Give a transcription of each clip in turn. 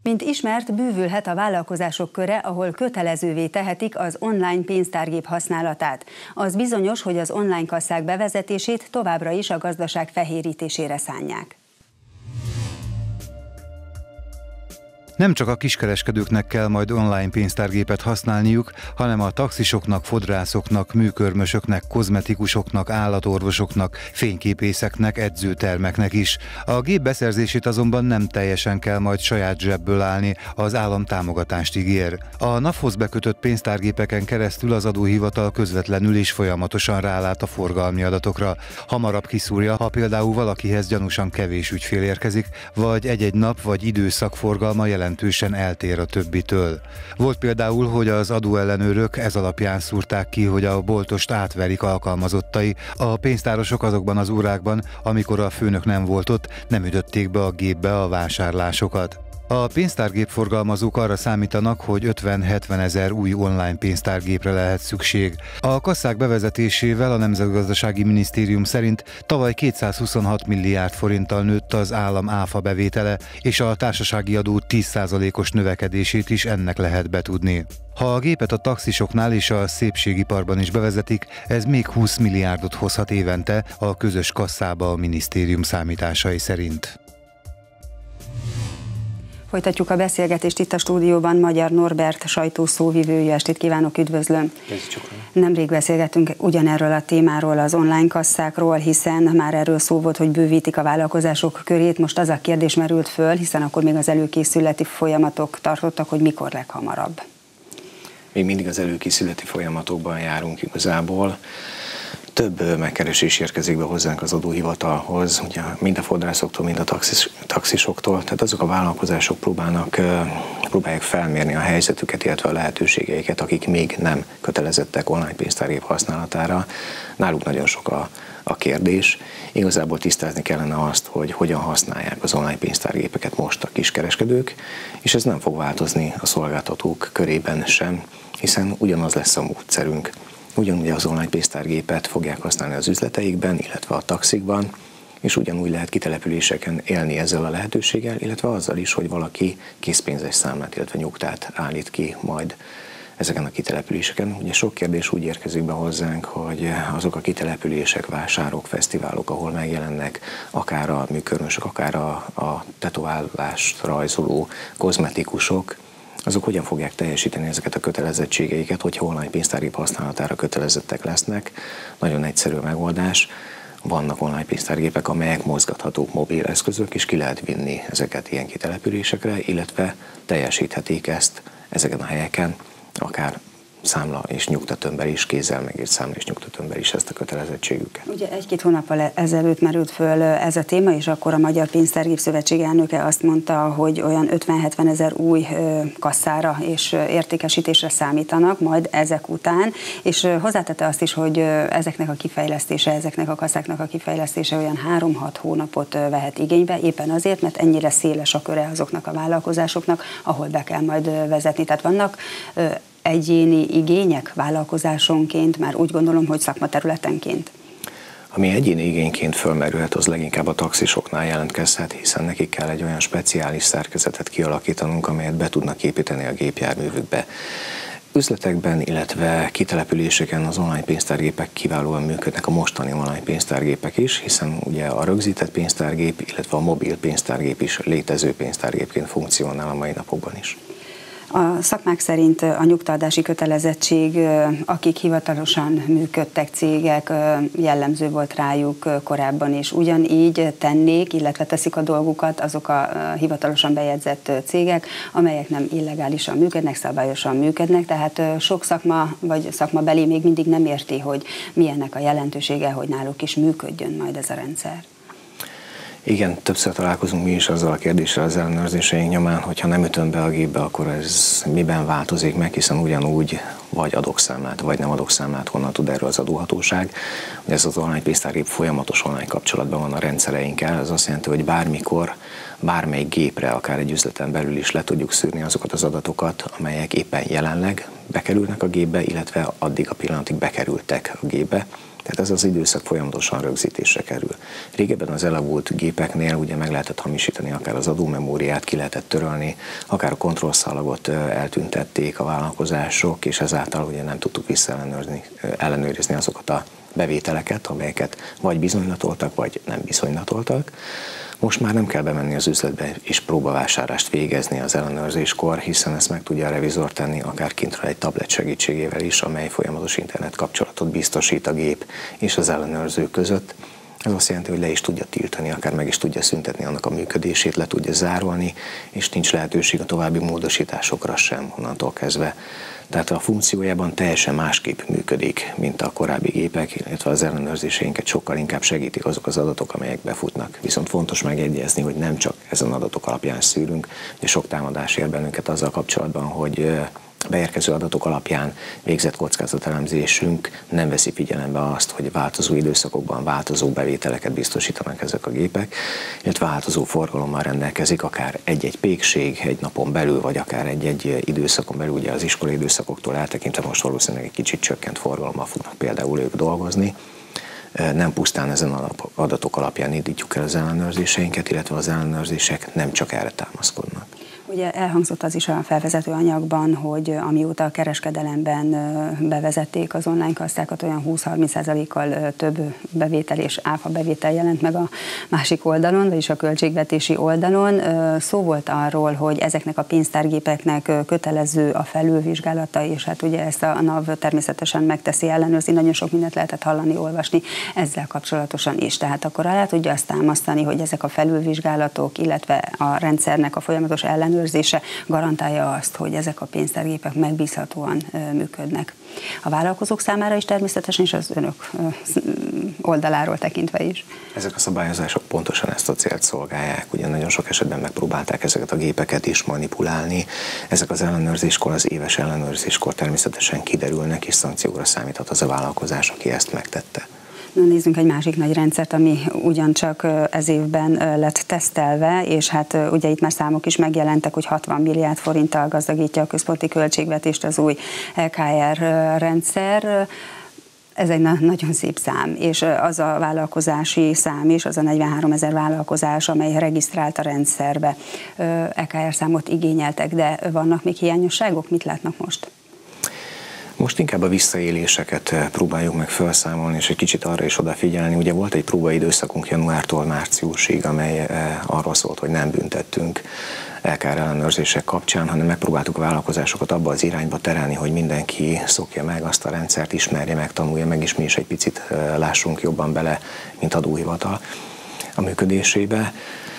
Mint ismert, bővülhet a vállalkozások köre, ahol kötelezővé tehetik az online pénztárgép használatát. Az bizonyos, hogy az online kasszák bevezetését továbbra is a gazdaság fehérítésére szánják. Nem csak a kiskereskedőknek kell majd online pénztárgépet használniuk, hanem a taxisoknak, fodrászoknak, műkörmösöknek, kozmetikusoknak, állatorvosoknak, fényképészeknek, edzőtermeknek is. A gép beszerzését azonban nem teljesen kell majd saját zsebből állni, az állam támogatást ígér. A NAV-hoz bekötött pénztárgépeken keresztül az adóhivatal közvetlenül és folyamatosan rálát a forgalmi adatokra. Hamarabb kiszúrja, ha például valakihez gyanúsan kevés ügyfél érkezik, vagy egy-egy nap vagy időszak forgalma jelentősen eltér a többitől. Volt például, hogy az adóellenőrök ez alapján szúrták ki, hogy a boltost átverik alkalmazottai. A pénztárosok azokban az órákban, amikor a főnök nem volt ott, nem ütötték be a gépbe a vásárlásokat. A pénztárgép forgalmazók arra számítanak, hogy 50-70 ezer új online pénztárgépre lehet szükség. A kasszák bevezetésével a Nemzetgazdasági Minisztérium szerint tavaly 226 milliárd forinttal nőtt az állam áfa bevétele, és a társasági adó 10%-os növekedését is ennek lehet betudni. Ha a gépet a taxisoknál és a szépségiparban is bevezetik, ez még 20 milliárdot hozhat évente a közös kasszába a minisztérium számításai szerint. Folytatjuk a beszélgetést itt a stúdióban Magyar Norbert sajtószóvivője. Estét kívánok, üdvözlöm! Nemrég beszélgettünk ugyanerről a témáról, az online kasszákról, hiszen már erről szó volt, hogy bővítik a vállalkozások körét. Most az a kérdés merült föl, hiszen akkor még az előkészületi folyamatok tartottak, hogy mikor leghamarabb. Még mindig az előkészületi folyamatokban járunk igazából. Több megkeresés érkezik be hozzánk az adóhivatalhoz, ugye mind a fodrászoktól, mind a taxisoktól, tehát azok a vállalkozások próbálják felmérni a helyzetüket, illetve a lehetőségeiket, akik még nem kötelezettek online pénztárgép használatára. Náluk nagyon sok a kérdés. Igazából tisztázni kellene azt, hogy hogyan használják az online pénztárgépeket most a kiskereskedők, és ez nem fog változni a szolgáltatók körében sem, hiszen ugyanaz lesz a módszerünk. Ugyanúgy az online pénztárgépet fogják használni az üzleteikben, illetve a taxikban, és ugyanúgy lehet kitelepüléseken élni ezzel a lehetőséggel, illetve azzal is, hogy valaki készpénzes számlát, illetve nyugtát állít ki majd ezeken a kitelepüléseken. Ugye sok kérdés úgy érkezik be hozzánk, hogy azok a kitelepülések, vásárok, fesztiválok, ahol megjelennek akár a műkörmösök, akár a tetoválást rajzoló kozmetikusok, azok hogyan fogják teljesíteni ezeket a kötelezettségeiket, hogyha online pénztárgép használatára kötelezettek lesznek. Nagyon egyszerű a megoldás. Vannak online pénztárgépek, amelyek mozgathatók mobil eszközök, és ki lehet vinni ezeket ilyen kitelepülésekre, illetve teljesíthetik ezt ezeken a helyeken, akár számla és nyugtatömbber is, kézzel megírt számla és nyugtatömbber is ezt a kötelezettségüket. Ugye 1-2 hónappal ezelőtt merült föl ez a téma, és akkor a Magyar Pénztárgép Szövetség elnöke azt mondta, hogy olyan 50-70 ezer új kasszára és értékesítésre számítanak majd ezek után, és hozzátette azt is, hogy ezeknek a kifejlesztése, ezeknek a kasszáknak a kifejlesztése olyan 3-6 hónapot vehet igénybe, éppen azért, mert ennyire széles a köre azoknak a vállalkozásoknak, ahol be kell majd vezetni. Tehát vannak egyéni igények vállalkozásonként, már úgy gondolom, hogy szakmaterületenként? Ami egyéni igényként fölmerülhet, az leginkább a taxisoknál jelentkezhet, hiszen nekik kell egy olyan speciális szerkezetet kialakítanunk, amelyet be tudnak építeni a gépjárművükbe. Üzletekben, illetve kitelepüléseken az online pénztárgépek kiválóan működnek, a mostani online pénztárgépek is, hiszen ugye a rögzített pénztárgép, illetve a mobil pénztárgép is létező pénztárgépként funkcionál a mai napokban is. A szakmák szerint a nyugtaadási kötelezettség, akik hivatalosan működtek cégek, jellemző volt rájuk korábban is. Ugyanígy tennék, illetve teszik a dolgukat azok a hivatalosan bejegyzett cégek, amelyek nem illegálisan működnek, szabályosan működnek, tehát sok szakma vagy szakmabeli még mindig nem érti, hogy milyennek a jelentősége, hogy náluk is működjön majd ez a rendszer. Igen, többször találkozunk mi is azzal a kérdéssel az ellenőrzéseink nyomán, hogy ha nem ütöm be a gépbe, akkor ez miben változik meg, hiszen ugyanúgy vagy adok számlát, vagy nem adok számlát, honnan tud erről az adóhatóság. Ez az online pénztárgép folyamatos online kapcsolatban van a rendszereinkkel, ez azt jelenti, hogy bármikor, bármelyik gépre, akár egy üzleten belül is le tudjuk szűrni azokat az adatokat, amelyek éppen jelenleg bekerülnek a gépbe, illetve addig a pillanatig bekerültek a gépbe. Tehát ez az időszak folyamatosan rögzítésre kerül. Régebben az elavult gépeknél ugye meg lehetett hamisítani akár az adómemóriát, ki lehetett törölni, akár a kontrollszalagot eltüntették a vállalkozások, és ezáltal ugye nem tudtuk ellenőrizni azokat a bevételeket, amelyeket vagy bizonylatoltak, vagy nem bizonylatoltak. Most már nem kell bemenni az üzletbe és próbavásárlást végezni az ellenőrzéskor, hiszen ezt meg tudja a revizor tenni akár kintről egy tablet segítségével is, amely folyamatos internet kapcsolatot biztosít a gép és az ellenőrző között. Ez azt jelenti, hogy le is tudja tiltani, akár meg is tudja szüntetni annak a működését, le tudja zárolni, és nincs lehetőség a további módosításokra sem onnantól kezdve. Tehát a funkciójában teljesen másképp működik, mint a korábbi gépek, illetve az ellenőrzéseinket sokkal inkább segítik azok az adatok, amelyek befutnak. Viszont fontos megjegyezni, hogy nem csak ezen adatok alapján szűrünk, de sok támadás ér bennünket azzal kapcsolatban, hogy beérkező adatok alapján végzett kockázatelemzésünk nem veszi figyelembe azt, hogy változó időszakokban változó bevételeket biztosítanak ezek a gépek, illetve változó forgalommal rendelkezik, akár egy-egy pékség egy napon belül, vagy akár egy-egy időszakon belül, ugye az iskolai időszakoktól eltekintve most valószínűleg egy kicsit csökkent forgalommal fognak például ők dolgozni. Nem pusztán ezen adatok alapján indítjuk el az ellenőrzéseinket, illetve az ellenőrzések nem csak erre támaszkodnak. Ugye elhangzott az is a felvezető anyagban, hogy amióta a kereskedelemben bevezették az online kasszákat, olyan 20-30%-kal több bevétel és áfa bevétel jelent meg a másik oldalon, vagyis a költségvetési oldalon. Szó volt arról, hogy ezeknek a pénztárgépeknek kötelező a felülvizsgálata, és hát ugye ezt a NAV természetesen megteszi, ellenőrzi, nagyon sok mindent lehetett hallani, olvasni ezzel kapcsolatosan is. Tehát akkor alá tudja azt támasztani, hogy ezek a felülvizsgálatok, illetve a rendszernek a folyamatos ellenőrzése garantálja azt, hogy ezek a pénztárgépek megbízhatóan működnek. A vállalkozók számára is természetesen, és az önök oldaláról tekintve is. Ezek a szabályozások pontosan ezt a célt szolgálják. Ugye nagyon sok esetben megpróbálták ezeket a gépeket is manipulálni. Ezek az ellenőrzéskor, az éves ellenőrzéskor természetesen kiderülnek, és szankciókra számíthat az a vállalkozás, aki ezt megtette. Nézzünk egy másik nagy rendszert, ami ugyancsak ez évben lett tesztelve, és hát ugye itt már számok is megjelentek, hogy 60 milliárd forinttal gazdagítja a központi költségvetést az új EKR rendszer. Ez egy nagyon szép szám, és az a vállalkozási szám is, az a 43 000 vállalkozás, amely regisztrált a rendszerbe, EKR számot igényeltek, de vannak még hiányosságok? Mit látnak most? Most inkább a visszaéléseket próbáljuk meg felszámolni, és egy kicsit arra is odafigyelni. Ugye volt egy próbaidőszakunk januártól márciusig, amely arról szólt, hogy nem büntettünk LKR ellenőrzések kapcsán, hanem megpróbáltuk a vállalkozásokat abba az irányba terelni, hogy mindenki szokja meg azt a rendszert, ismerje meg, tanulja meg, és mi is egy picit lássunk jobban bele, mint adóhivatal a működésébe.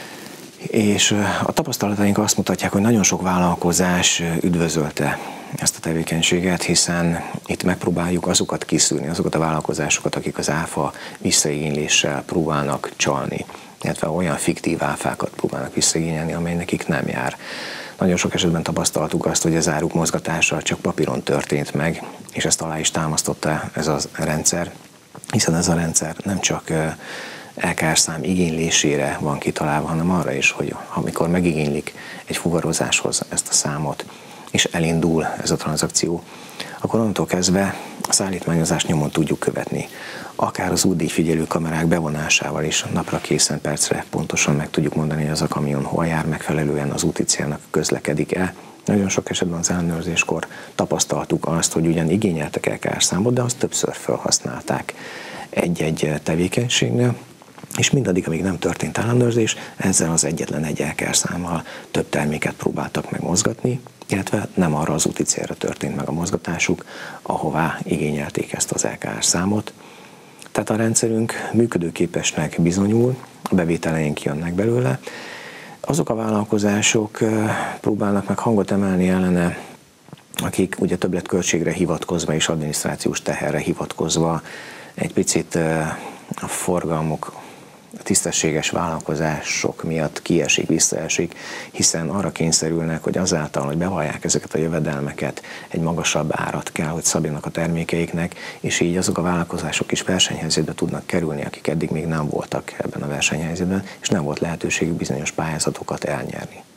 És a tapasztalataink azt mutatják, hogy nagyon sok vállalkozás üdvözölte ezt a tevékenységet, hiszen itt megpróbáljuk azokat kiszűrni, azokat a vállalkozásokat, akik az áfa visszaigényléssel próbálnak csalni, illetve olyan fiktív áfákat próbálnak visszaigényelni, amely nekik nem jár. Nagyon sok esetben tapasztaltuk azt, hogy az áruk mozgatása csak papíron történt meg, és ezt alá is támasztotta ez a rendszer, hiszen ez a rendszer nem csak LKR szám igénylésére van kitalálva, hanem arra is, hogy amikor megigénylik egy fuvarozáshoz ezt a számot, és elindul ez a tranzakció, akkor onnantól kezdve a szállítmányozást nyomon tudjuk követni. Akár az útdíjfigyelő kamerák bevonásával is napra készen percre pontosan meg tudjuk mondani, hogy az a kamion hol jár, megfelelően az úti célnak közlekedik-e. Nagyon sok esetben az ellenőrzéskor tapasztaltuk azt, hogy ugyan igényeltek LKR számot, de azt többször felhasználták egy-egy tevékenységnél, és mindaddig, amíg nem történt ellenőrzés, ezzel az egyetlen egy LKR számmal több terméket próbáltak meg mozgatni, illetve nem arra az úti célra történt meg a mozgatásuk, ahová igényelték ezt az LKR számot. Tehát a rendszerünk működőképesnek bizonyul, a bevételeink jönnek belőle. Azok a vállalkozások próbálnak meg hangot emelni ellene, akik ugye többletköltségre hivatkozva és adminisztrációs teherre hivatkozva egy picit a forgalmuk, a tisztességes vállalkozások miatt kiesik, visszaesik, hiszen arra kényszerülnek, hogy azáltal, hogy bevallják ezeket a jövedelmeket, egy magasabb árat kell, hogy szabjanak a termékeiknek, és így azok a vállalkozások is versenyhelyzetbe tudnak kerülni, akik eddig még nem voltak ebben a versenyhelyzetben, és nem volt lehetőségük bizonyos pályázatokat elnyerni.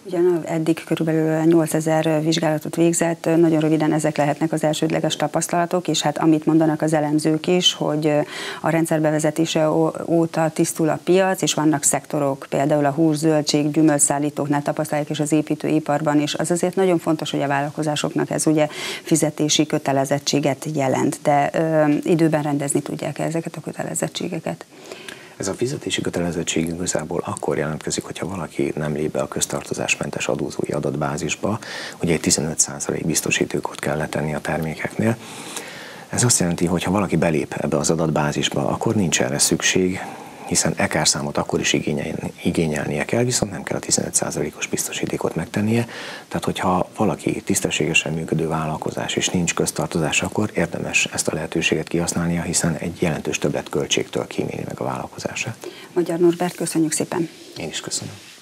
Ugyan eddig körülbelül 8000 vizsgálatot végzett, nagyon röviden ezek lehetnek az elsődleges tapasztalatok, és hát amit mondanak az elemzők is, hogy a rendszer bevezetése óta tisztul a piac, és vannak szektorok, például a hús, zöldség, gyümölcsszállítóknál tapasztalják, és az építőiparban is. Az azért nagyon fontos, hogy a vállalkozásoknak ez ugye fizetési kötelezettséget jelent, de időben rendezni tudják ezeket a kötelezettségeket. Ez a fizetési kötelezettség igazából akkor jelentkezik, hogyha valaki nem lép be a köztartozásmentes adózói adatbázisba, ugye egy 15% biztosítékot kell letenni a termékeknél. Ez azt jelenti, hogy ha valaki belép ebbe az adatbázisba, akkor nincs erre szükség, hiszen EKR-számot akkor is igényelnie kell, viszont nem kell a 15%-os biztosítékot megtennie. Tehát, hogyha valaki tisztességesen működő vállalkozás és nincs köztartozás, akkor érdemes ezt a lehetőséget kihasználnia, hiszen egy jelentős többletköltségtől kíméli meg a vállalkozását. Magyar Norbert, köszönjük szépen! Én is köszönöm.